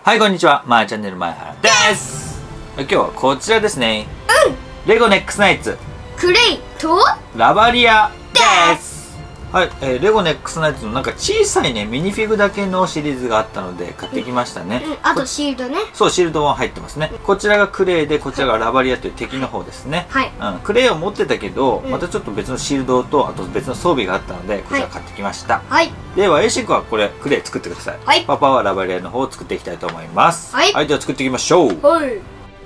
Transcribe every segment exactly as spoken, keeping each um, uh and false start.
はい、こんにちは。まーチャンネル前原です。今日はこちらですね。うん。レゴネックスナイツクレイとラバリアです。はい、えー、レゴネックスナイツのなんか小さいねミニフィグだけのシリーズがあったので買ってきましたね。 うんうん、あとシールドね。 そう、シールドは入ってますね。うん、こちらがクレイで、こちらがラバリアという敵の方ですね。はい。うん、クレイを持ってたけど、うん、またちょっと別のシールドとあと別の装備があったのでこちら買ってきました。はい。ではエイシンクはこれクレイ作ってください。はい。パパはラバリアの方を作っていきたいと思います。はい。はい、では作っていきましょう。はい。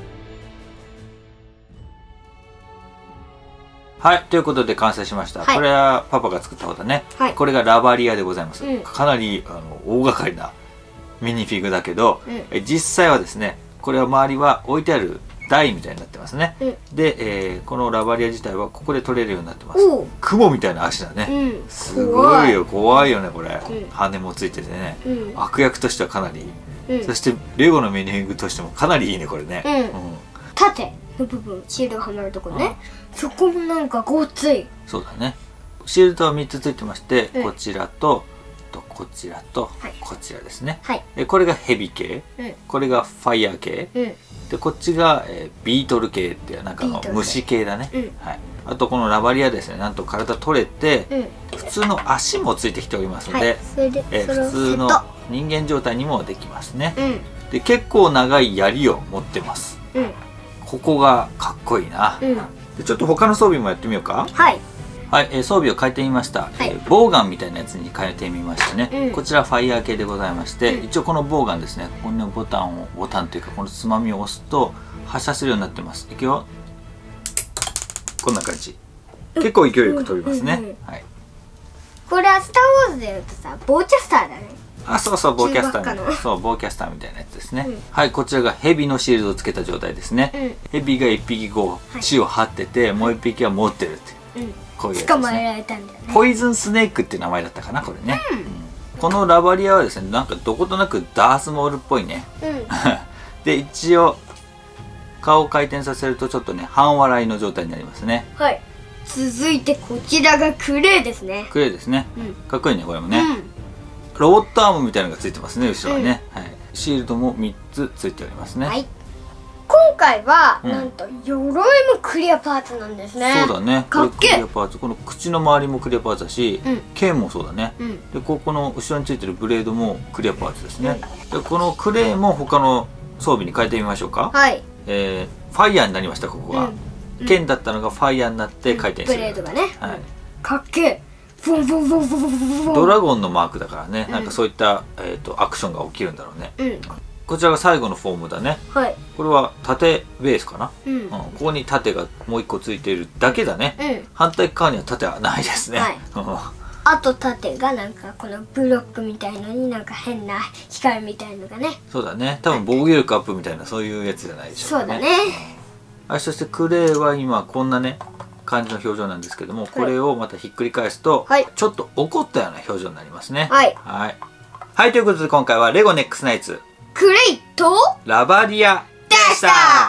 はい、ということで完成しました。はい、これはパパが作った方だね。はい、これがラバリアでございます。うん、かなりあの大掛かりなミニフィグだけど、うん、え実際はですね、これは周りは置いてある台みたいになってますね。うん、で、えー、このラバリア自体はここで取れるようになってます。雲みたいな足だね。うん、すごいよ、怖いよねこれ。うん、羽もついててね、うん、悪役としてはかなりいい。うん、そしてレゴのミニフィグとしてもかなりいいねこれね。うんうん、 縦の部分、シールドがはまるところね、うん、そこもなんかごっつい。 そうだね。シールドはみっつついてまして、うん、こちらととこちらと、はい、こちらですね。はい、でこれがヘビ系、うん、これがファイヤー系、うん、でこっちが、えー、ビートル系っていうなんかの虫系だね。うん、はい、あとこのラバリアですね、なんと体取れて、うん、普通の足もついてきておりますので、はい、えー、普通の人間状態にもできますね。うん、で結構長い槍を持ってます。うん、ここがかっこいいな。うん、でちょっと他の装備もやってみようか。はい。はい、えー、装備を変えてみました。はい、えー、ボウガンみたいなやつに変えてみましたね。うん、こちらファイヤー系でございまして、うん、一応このボウガンですね。ここのボタンをボタンというかこのつまみを押すと発射するようになってます。いくよ。こんな感じ。結構勢いよく飛びますね。はい。 これはスターウォーズで言うとさ、ボーキャスターだね。 あ、そうそう、ボーキャスターみたいな。そう、ボーキャスターみたいなやつですね。うん、はい、こちらがヘビのシールドをつけた状態ですね。うん、ヘビが一匹こう血を張ってて、はい、もう一匹は持ってるっていう。うん、こういうやつですね。捕まえられたんだよね。ポイズンスネークっていう名前だったかな、これね。うんうん、このラバリアはですね、なんかどことなくダースモールっぽいね。うん、で、一応顔を回転させるとちょっとね、半笑いの状態になりますね。はい。 続いてこちらがクレイですね。 クレイですね。うん、かっこいいね、これもね。うん、ロボットアームみたいなのがついてますね、後ろはね。うん、はい。シールドもみっつついておりますね。はい。 今回は、うん、なんと鎧もクリアパーツなんですね。 そうだね。かっけえ。クリアパーツ、この口の周りもクリアパーツだし、うん、剣もそうだね。うん、で、ここの後ろについてるブレードもクリアパーツですね。うん、で、このクレイも他の装備に変えてみましょうか。はい。えー、ファイヤーになりました、ここが。うん、剣だったのがファイヤーになって回転する。 ブレードがね。はい。かっけえ。 ドラゴンのマークだからね、うん、なんかそういった、えー、とアクションが起きるんだろうね。うん、こちらが最後のフォームだね。はい、これは縦ベースかな。うんうん、ここに縦がもう一個ついているだけだね。うん、反対側には縦はないですね。はい、 あと縦がなんかこのブロックみたいのになんか変な光みたいのがね。 そうだね、多分防御力アップみたいなそういうやつじゃないでしょうかね。 そうだね。 はい、そしてクレイは今こんなね感じの表情なんですけども、これをまたひっくり返すと、はい、ちょっと怒ったような表情になりますね。はい、はい、はい、ということで今回はレゴネックスナイツクレイとラバリアでした。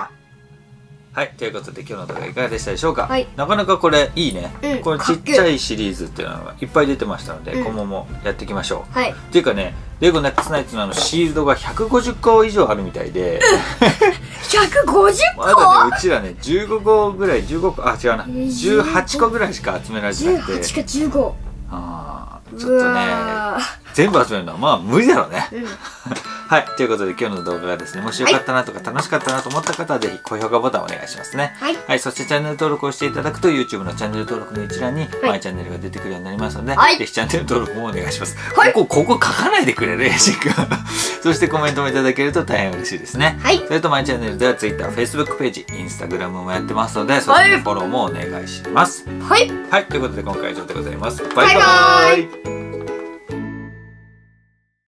はい、ということで今日の動画いかがでしたでしょうか。はい、なかなかこれいいね。うん、これちっちゃいシリーズっていうのがいっぱい出てましたので、うん、今後もやっていきましょう。はい、っていうかね、レゴネックスナイツのあのシールドがひゃくごじゅっこ以上あるみたいでひゃくごじゅっこ？ まだね、うちらねじゅうごこぐらい、じゅうごこ、あ違うな、じゅうはちこぐらいしか集められてなくて、 じゅうはちかじゅうご、 あーちょっとね全部集めるのはまあ無理だろうね。うん、はい、ということで今日の動画がですね、もしよかったなとか楽しかったなと思った方はぜひ高評価ボタンお願いしますね。はい、はい、そしてチャンネル登録をしていただくと YouTube のチャンネル登録の一覧にマイチャンネルが出てくるようになりますので、はい、ぜひチャンネル登録もお願いします。はい、ここここ書かないでくれるエイシン君そしてコメントもいただけると大変嬉しいですね。はい、それとマイチャンネルでは Twitter、Facebook ページ、Instagram もやってますので、そちらのフォローもお願いします。はい、はい、ということで今回は以上でございます。バイバーイ。